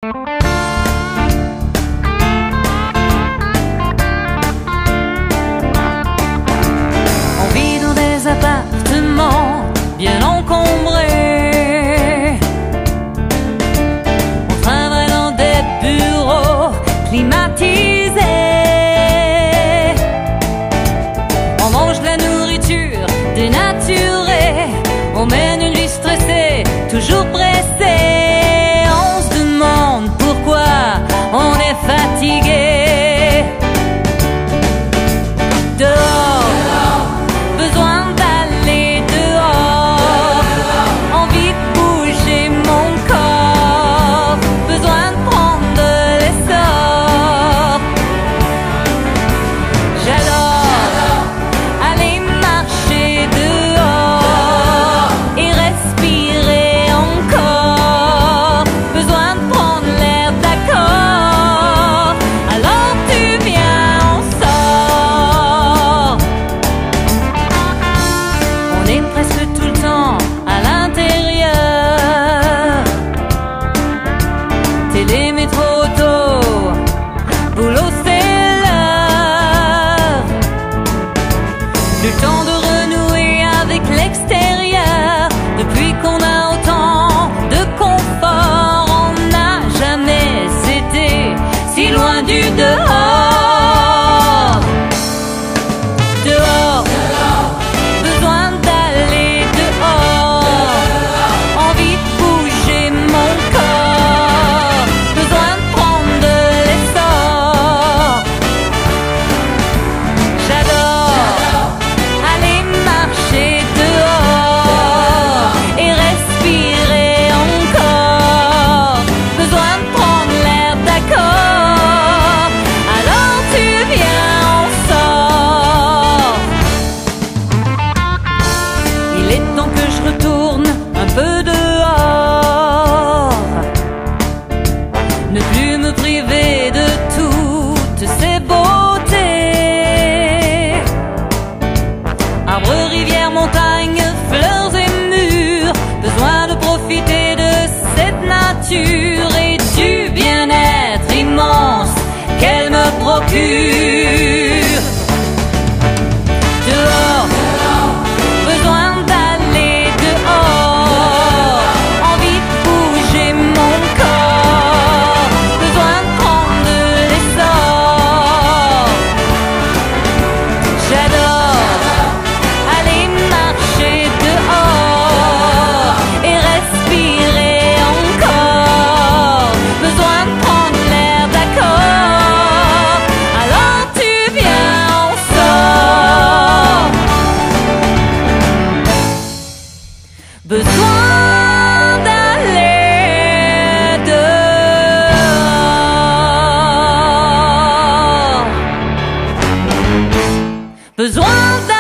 On vit dans des appartements bien encombrés. On travaille dans des bureaux climatisés. On mange de la nourriture dénaturée. On mène une vie stressée, toujours pressée. On se demande pourquoi on est fatigué. Dehors, besoin d'aller dehors. Envie de bouger mon corps. Besoin de prendre de l'essor. J'adore aller marcher dehors et respirer encore. Besoin de prendre l'air, d'accord. Alors tu viens, on sort. On est presque tout le temps à l'intérieur. Télé, métro, auto, boulot, c'est l'heure. Le temps de renouer avec l'extérieur. Depuis qu'on a autant de confort, on n'a jamais été si loin du dehors. Dehors, besoin d'aller dehors. Envie de bouger mon corps. Besoin de prendre de l'essor. J'adore aller marcher dehors et respirer encore. Besoin de prendre l'air, d'accord. Alors tu viens, on sort. Il est temps que je retourne un peu dehors. Ne plus me priver de toutes ces beautés. Arbres, rivières, montagnes, fleurs et murs. Besoin de profiter de cette nature et du bien-être immense qu'elle me procure. Dehors, besoin d'aller dehors. Envie de bouger mon corps. Besoin de prendre de l'essor. J'adore aller marcher dehors et respirer encore. Besoin de prendre l'air, d'accord. Alors tu viens, on sort. Besoin d'aller dehors. Besoin d'aller